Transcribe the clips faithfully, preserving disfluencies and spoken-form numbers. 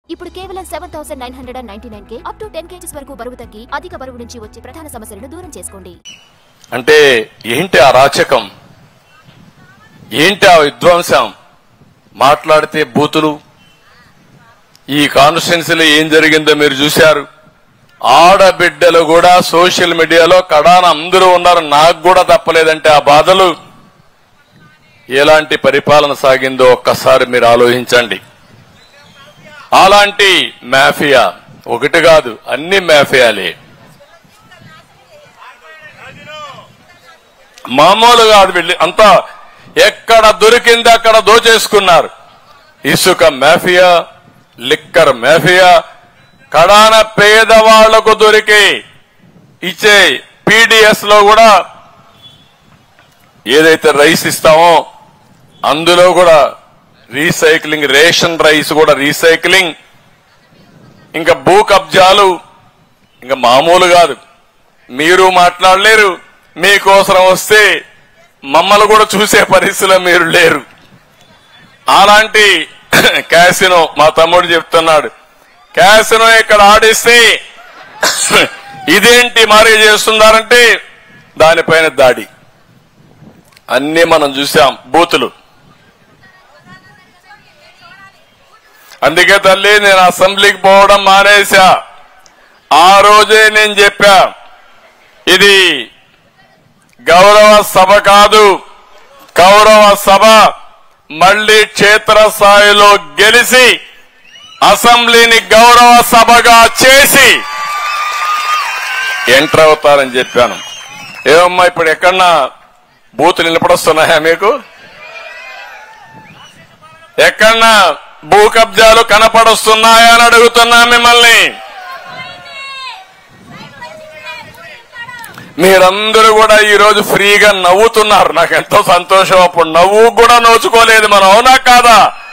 ఇప్పుడు కేవలం seven thousand nine hundred and ninety nine కే అప్ టు టెన్ కేజీస్ వరకు బరువు తగ్గి అధిక బరువు నుంచి వచ్చే ప్రధాన సమస్యలను దూరం చేసుకోండి. అంటే ఏంటి ఆ రాచకం, ఏంటి ఆ విధ్వంసం? మాట్లాడితే బూతులు. ఈ కాన్స్టిట్యున్సీలో ఏం జరిగిందో మీరు చూశారు. ఆడబిడ్డలు కూడా సోషల్ మీడియాలో కడాన అందరూ ఉన్నారు. నాకు కూడా తప్పలేదంటే ఆ బాధలు. ఎలాంటి పరిపాలన సాగిందో ఒక్కసారి మీరు ఆలోచించండి. అలాంటి మాఫియా ఒకటి కాదు, అన్ని మాఫియాలే. మామూలుగా అది వెళ్ళి అంతా ఎక్కడ దొరికింది అక్కడ దోచేసుకున్నారు. ఇసుక మాఫియా, లిక్కర్ మాఫియా, కడాన పేదవాళ్లకు దొరికే ఇచ్చే పీడిఎస్ లో కూడా ఏదైతే రైస్ ఇస్తామో అందులో కూడా రీసైక్లింగ్, రేషన్ రైస్ కూడా రీసైక్లింగ్. ఇంకా భూ కబ్జాలు ఇంకా మామూలు కాదు. మీరు మాట్లాడలేరు, మీకోసరం వస్తే మమ్మల్ని కూడా చూసే పరిస్థితిలో మీరు లేరు. అలాంటి క్యాసినో మా తమ్ముడు చెప్తున్నాడు, క్యాసినో ఇక్కడ ఆడిస్తే ఇదేంటి మరీ చేస్తున్నారంటే దానిపైన దాడి. అన్ని మనం చూసాం, బూతులు. అందుకే తల్లి నేను అసెంబ్లీకి పోవడం మానేశా. ఆ రోజే నేను చెప్పా, ఇది గౌరవ సభ కాదు, కౌరవ సభ. మళ్లీ క్షేత్రస్థాయిలో గెలిచి అసెంబ్లీని గౌరవ సభగా చేసి ఎంటర్ అవుతారని చెప్పాను. ఏమమ్మా ఇప్పుడు ఎక్కడన్నా బూతులు నిలబడొస్తున్నాయా మీకు? ఎక్కడన్నా భూ కబ్జాలు కనపడొస్తున్నాయా అని అడుగుతున్నా మిమ్మల్ని. మీరందరూ కూడా ఈ రోజు ఫ్రీగా నవ్వుతున్నారు. నాకు ఎంతో సంతోషం. అప్పుడు నవ్వు కూడా నోచుకోలేదు మనం, అవునా కాదా?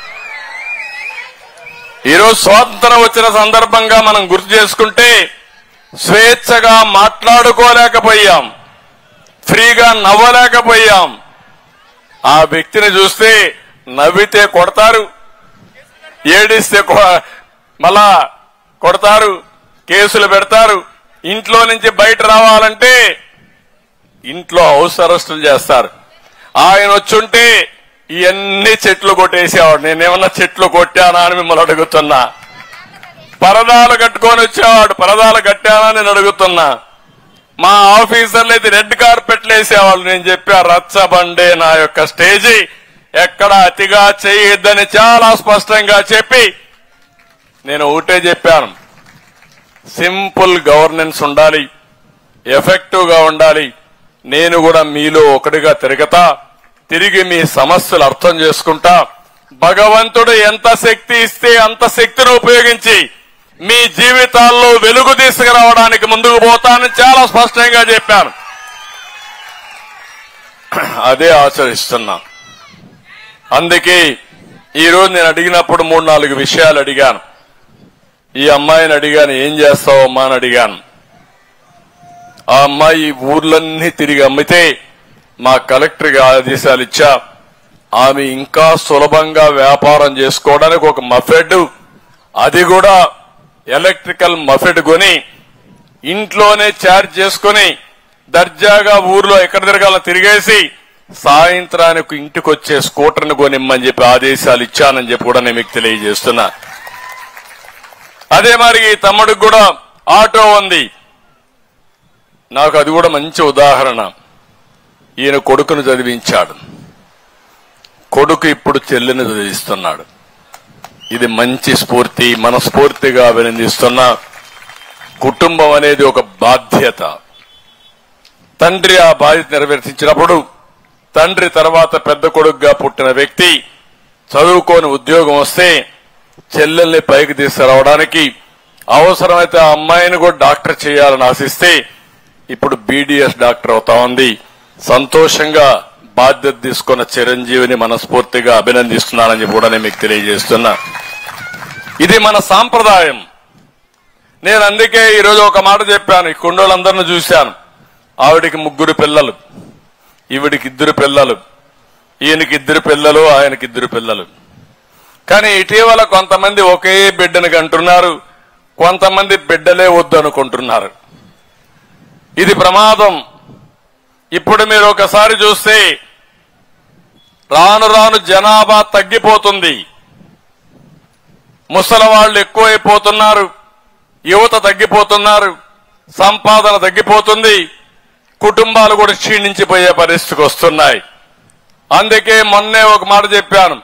ఈరోజు స్వాతంత్రం వచ్చిన సందర్భంగా మనం గుర్తు చేసుకుంటే స్వేచ్ఛగా మాట్లాడుకోలేకపోయాం, ఫ్రీగా నవ్వలేకపోయాం. ఆ వ్యక్తిని చూస్తే నవ్వితే కొడతారు, ఏడిస్తే మళ్ళా కొడతారు, కేసులు పెడతారు. ఇంట్లో నుంచి బయట రావాలంటే ఇంట్లో హౌస్ అరెస్టులు చేస్తారు. ఆయన వచ్చుంటే ఇవన్నీ చెట్లు కొట్టేసేవాడు. నేనేమన్నా చెట్లు కొట్టానా అని మిమ్మల్ని అడుగుతున్నా. పరదాలు కట్టుకొని వచ్చేవాడు, పరదాలు కట్టానా నేను అడుగుతున్నా. మా ఆఫీసర్లు అయితే రెడ్ కార్పెట్లు వేసేవాళ్ళు. నేను చెప్పా, రచ్చబండే నా యొక్క స్టేజీ, ఎక్కడ అతిగా చేయొద్దని చాలా స్పష్టంగా చెప్పి నేను ఒకటే చెప్పాను, సింపుల్ గవర్నెన్స్ ఉండాలి, ఎఫెక్టివ్ గా ఉండాలి. నేను కూడా మీలో ఒకటిగా తిరగతా, తిరిగి మీ సమస్యలు అర్థం చేసుకుంటా. భగవంతుడు ఎంత శక్తి ఇస్తే అంత శక్తిని ఉపయోగించి మీ జీవితాల్లో వెలుగు తీసుకురావడానికి ముందుకు పోతానని చాలా స్పష్టంగా చెప్పాను. అదే ఆచరిస్తున్నా. అందుకే ఈరోజు నేను అడిగినప్పుడు మూడు నాలుగు విషయాలు అడిగాను. ఈ అమ్మాయిని అడిగాను, ఏం చేస్తావమ్మా అని అడిగాను. ఆ అమ్మాయి ఊర్లన్నీ తిరిగి అమ్మితే మా కలెక్టర్కి ఆదేశాలు ఇచ్చా, ఆమె ఇంకా సులభంగా వ్యాపారం చేసుకోవడానికి ఒక మఫెడ్, అది కూడా ఎలక్ట్రికల్ మఫెడ్ కొని ఇంట్లోనే ఛార్జ్ చేసుకుని దర్జాగా ఊర్లో ఎక్కడ తిరగాల తిరిగేసి సాయంత్రానికి ఇంటికి వచ్చే స్కూటర్ని కొనిమ్మని చెప్పి ఆదేశాలు ఇచ్చానని చెప్పి కూడా నేను మీకు తెలియజేస్తున్నా. అదే మరి ఈ తమ్ముడికి కూడా ఆటో ఉంది. నాకు అది కూడా మంచి ఉదాహరణ. ఈయన కొడుకును చదివించాడు, కొడుకు ఇప్పుడు చెల్లిని చదివిస్తున్నాడు. ఇది మంచి స్ఫూర్తి, మనస్ఫూర్తిగా అభినందిస్తున్నా. కుటుంబం అనేది ఒక బాధ్యత. తండ్రి ఆ బాధ్యత నిర్వర్తించినప్పుడు, తండ్రి తర్వాత పెద్ద కొడుకుగా పుట్టిన వ్యక్తి చదువుకోని ఉద్యోగం వస్తే చెల్లెల్ని పైకి తీసుకురావడానికి అవసరమైతే ఆ అమ్మాయిని కూడా డాక్టర్ చేయాలని ఆశిస్తే ఇప్పుడు బీడీఎస్ డాక్టర్ అవుతా ఉంది. సంతోషంగా బాధ్యత తీసుకున్న చిరంజీవిని మనస్ఫూర్తిగా అభినందిస్తున్నానని కూడా నేను మీకు తెలియజేస్తున్నా. ఇది మన సాంప్రదాయం. నేను అందుకే ఈరోజు ఒక మాట చెప్పాను. ఈ కుండోళ్ళందరినీ చూశాను. ఆవిడికి ముగ్గురు పిల్లలు, ఈవిడికి ఇద్దరు పిల్లలు, ఈయనకి ఇద్దరు పిల్లలు, ఆయనకి ఇద్దరు పిల్లలు. కానీ ఇటీవల కొంతమంది ఒకే బిడ్డను కంటున్నారు, కొంతమంది బిడ్డలే వద్దనుకుంటున్నారు. ఇది ప్రమాదం. ఇప్పుడు మీరు ఒకసారి చూస్తే రాను రాను జనాభా తగ్గిపోతుంది, ముసలి వాళ్ళు ఎక్కువైపోతున్నారు, యువత తగ్గిపోతున్నారు, సంపాదన తగ్గిపోతుంది, కుటుంబాలు కూడా క్షీణించిపోయే పరిస్థితికి వస్తున్నాయి. అందుకే మొన్నే ఒక మాట చెప్పాను,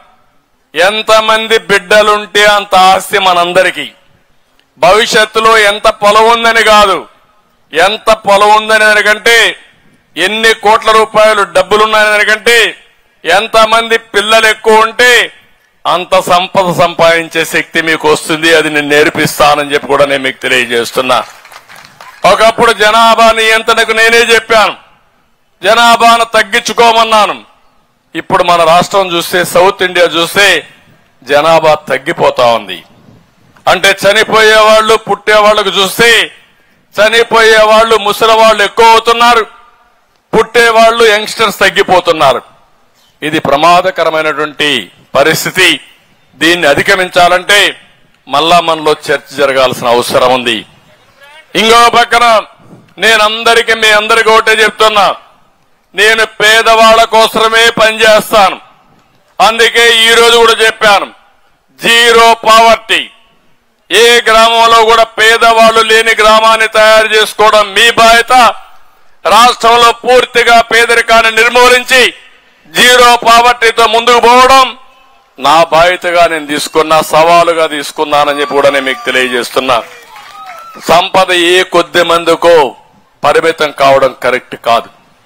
ఎంతమంది బిడ్డలుంటే అంత ఆస్తి మనందరికీ. భవిష్యత్తులో ఎంత పొలం ఉందని కాదు, ఎంత పొలం ఉందని దానికంటే, ఎన్ని కోట్ల రూపాయలు డబ్బులున్నాయని దానికంటే, ఎంతమంది పిల్లలు ఎక్కువ ఉంటే అంత సంపద సంపాదించే శక్తి మీకు వస్తుంది. అది నేను నేర్పిస్తానని చెప్పి కూడా నేను మీకు తెలియజేస్తున్నా. ఒకప్పుడు జనాభా నియంత్రణకు నేనే చెప్పాను, జనాభాను తగ్గించుకోమన్నాను. ఇప్పుడు మన రాష్ట్రం చూస్తే, సౌత్ ఇండియా చూస్తే జనాభా తగ్గిపోతా ఉంది. అంటే చనిపోయే వాళ్ళు పుట్టే వాళ్లకు చూస్తే చనిపోయే వాళ్ళు ముసలి వాళ్ళు ఎక్కువ అవుతున్నారు, పుట్టే వాళ్ళు యంగ్స్టర్స్ తగ్గిపోతున్నారు. ఇది ప్రమాదకరమైనటువంటి పరిస్థితి. దీన్ని అధిగమించాలంటే మళ్ళా మనలో చర్చ జరగాల్సిన అవసరం ఉంది. ఇంకో పక్కన నేనందరికీ మీ అందరికీ ఒకటే చెప్తున్నా, నేను పేదవాళ్ల కోసమే పనిచేస్తాను. అందుకే ఈ రోజు కూడా చెప్పాను, జీరో పావర్టీ. ఏ గ్రామంలో కూడా పేదవాళ్లు లేని గ్రామాన్ని తయారు చేసుకోవడం మీ బాధ్యత. రాష్ట్రంలో పూర్తిగా పేదరికాన్ని నిర్మూలించి జీరో పావర్టీతో ముందుకు పోవడం నా బాధ్యతగా నేను తీసుకున్నా, సవాలుగా తీసుకున్నానని చెప్పి కూడా నేను మీకు తెలియజేస్తున్నా. సంపద ఏ కొద్ది మందికో పరిమితం కావడం కరెక్ట్ కాదు.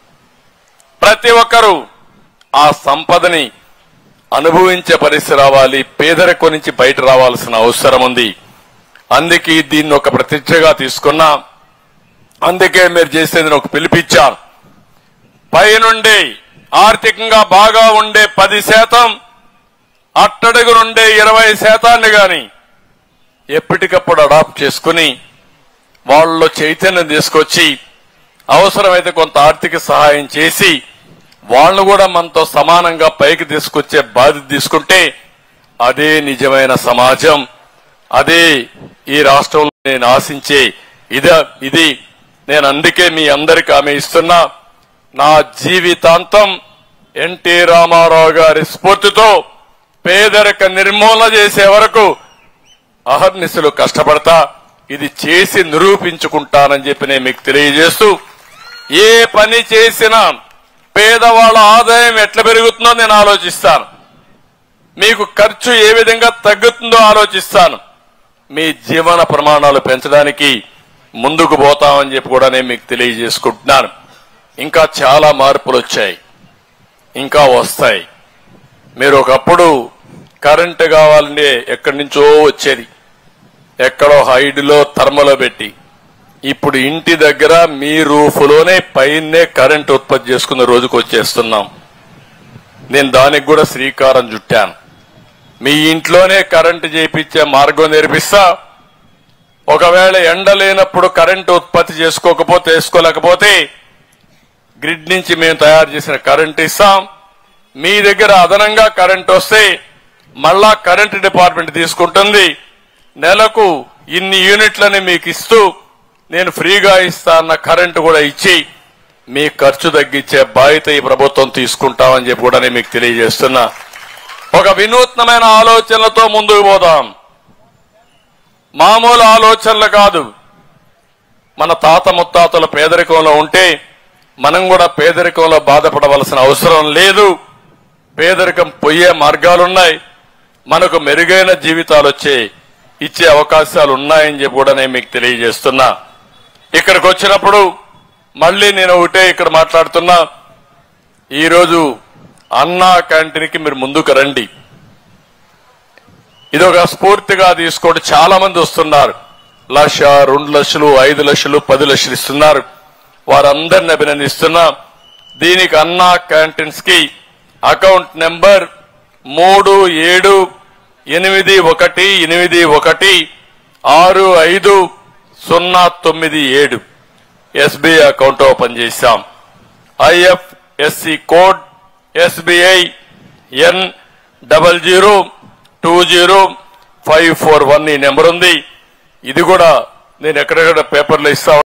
ప్రతి ఒక్కరూ ఆ సంపదని అనుభవించే పరిస్థితి రావాలి, పేదరికం నుంచి బయట రావాల్సిన అవసరం ఉంది. అందుకే దీన్ని ఒక ప్రతిష్టగా తీసుకున్నా. అందుకే మీరు చేసేది ఒక పిలిపించాను, పైనుండి ఆర్థికంగా బాగా ఉండే పది శాతం అట్టడుగు నుండే ఇరవై శాతాన్ని గాని ఎప్పటికప్పుడు అడాప్ట్ చేసుకుని వాళ్ళలో చైతన్యం తీసుకొచ్చి అవసరమైతే కొంత ఆర్థిక సహాయం చేసి వాళ్ళను కూడా మనతో సమానంగా పైకి తీసుకొచ్చే బాధ్యత తీసుకుంటే అదే నిజమైన సమాజం. అదే ఈ రాష్ట్రంలో నేను ఆశించే ఇద ఇది నేను అందుకే మీ అందరికీ హామీ ఇస్తున్నా. నా జీవితాంతం ఎన్టీ రామారావు గారి స్ఫూర్తితో పేదరిక నిర్మూలన చేసే వరకు అహర్నిశలు కష్టపడతా. ఇది చేసి నిరూపించుకుంటానని చెప్పి నేను మీకు తెలియజేస్తూ, ఏ పని చేసినా పేదవాళ్ల ఆదాయం ఎట్లా పెరుగుతుందో నేను ఆలోచిస్తాను, మీకు ఖర్చు ఏ విధంగా తగ్గుతుందో ఆలోచిస్తాను. మీ జీవన ప్రమాణాలు పెంచడానికి ముందుకు పోతామని చెప్పి కూడా నేను మీకు తెలియజేసుకుంటున్నాను. ఇంకా చాలా మార్పులు వచ్చాయి, ఇంకా వస్తాయి. మీరు ఒకప్పుడు కరెంటు కావాలంటే ఎక్కడి నుంచో వచ్చేది, ఎక్కడో హైడ్లో థర్మలో పెట్టి, ఇప్పుడు ఇంటి దగ్గర మీ రూఫ్లోనే పైనే కరెంట్ ఉత్పత్తి చేసుకున్న రోజుకు వచ్చేస్తున్నాం. నేను దానికి కూడా శ్రీకారం చుట్టాను. మీ ఇంట్లోనే కరెంటు చేయించే మార్గం నేర్పిస్తా. ఒకవేళ ఎండ లేనప్పుడు కరెంటు ఉత్పత్తి చేసుకోకపోతే వేసుకోలేకపోతే గ్రిడ్ నుంచి మేము తయారు చేసిన కరెంటు ఇస్తాం. మీ దగ్గర అదనంగా కరెంటు వస్తే మళ్ళా కరెంటు డిపార్ట్మెంట్ తీసుకుంటుంది. నెలకు ఇన్ని యూనిట్లని మీకు ఇస్తూ నేను ఫ్రీగా ఇస్తా అన్న కరెంటు కూడా ఇచ్చి మీ ఖర్చు తగ్గించే బాధ్యత ఈ ప్రభుత్వం తీసుకుంటామని చెప్పి కూడా నేను మీకు తెలియజేస్తున్నా. ఒక వినూత్నమైన ఆలోచనలతో ముందుకు పోదాం. మామూలు ఆలోచనలు కాదు. మన తాత ముత్తాతలు పేదరికంలో ఉంటే మనం కూడా పేదరికంలో బాధపడవలసిన అవసరం లేదు. పేదరికం పోయే మార్గాలున్నాయి. మనకు మెరుగైన జీవితాలు వచ్చే ఇచ్చే అవకాశాలు ఉన్నాయని చెప్పి కూడా నేను మీకు తెలియజేస్తున్నా. ఇక్కడికి వచ్చినప్పుడు మళ్ళీ నేను ఒకటే ఇక్కడ మాట్లాడుతున్నా. ఈరోజు అన్నా క్యాంటీన్కి మీరు ముందుకు రండి. ఇదొక స్ఫూర్తిగా తీసుకోండి. చాలా మంది వస్తున్నారు, లక్ష, రెండు లక్షలు, ఐదు లక్షలు, పది లక్షలు ఇస్తున్నారు. వారందరిని అభినందిస్తున్నా. దీనికి అన్నా క్యాంటీన్స్ కి అకౌంట్ నెంబర్ మూడు ఏడు ఎనిమిది ఒకటి ఎనిమిది ఒకటి ఆరు ఐదు సున్నా తొమ్మిది ఏడు ఎస్బీఐ అకౌంట్ ఓపెన్ చేశాం. IFSC code SBI N double zero two zero five four one ఈ నెంబర్ ఉంది. ఇది కూడా నేను ఎక్కడెక్కడ పేపర్లో ఇస్తా